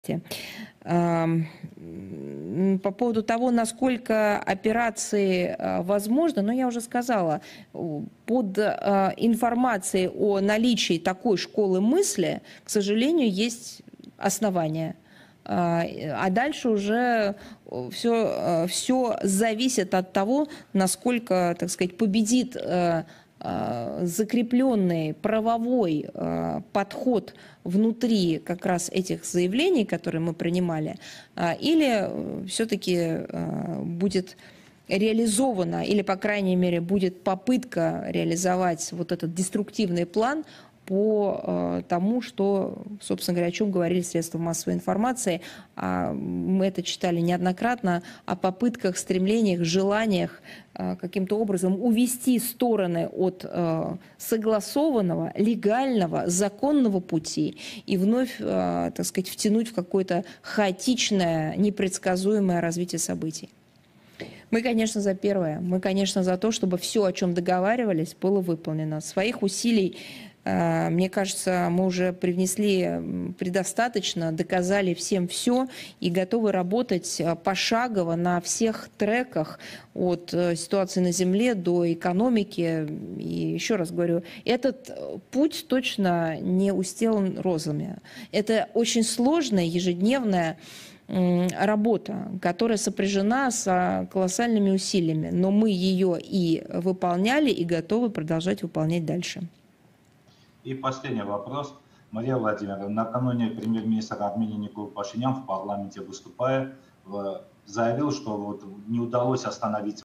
По поводу того, насколько операции возможны, но я уже сказала, под информацией о наличии такой школы мысли, к сожалению, есть основания. А дальше уже все зависит от того, насколько, так сказать, победит закрепленный правовой подход внутри как раз этих заявлений, которые мы принимали, или все-таки будет реализована, или, по крайней мере, будет попытка реализовать вот этот деструктивный план по тому, что, собственно говоря, о чем говорили средства массовой информации. Мы это читали неоднократно, о попытках, стремлениях, желаниях каким-то образом увести стороны от согласованного, легального, законного пути и вновь, так сказать, втянуть в какое-то хаотичное, непредсказуемое развитие событий. Мы, конечно, за первое. Мы, конечно, за то, чтобы все, о чем договаривались, было выполнено. Своих усилий, мне кажется, мы уже привнесли предостаточно, доказали всем все и готовы работать пошагово на всех треках от ситуации на земле до экономики. И еще раз говорю, этот путь точно не устелан розами. Это очень сложная ежедневная работа, которая сопряжена с колоссальными усилиями, но мы ее и выполняли, и готовы продолжать выполнять дальше. И последний вопрос. Мария Владимировна, накануне премьер-министр Армении Никол Пашинян в парламенте выступая, заявил, что вот не удалось остановить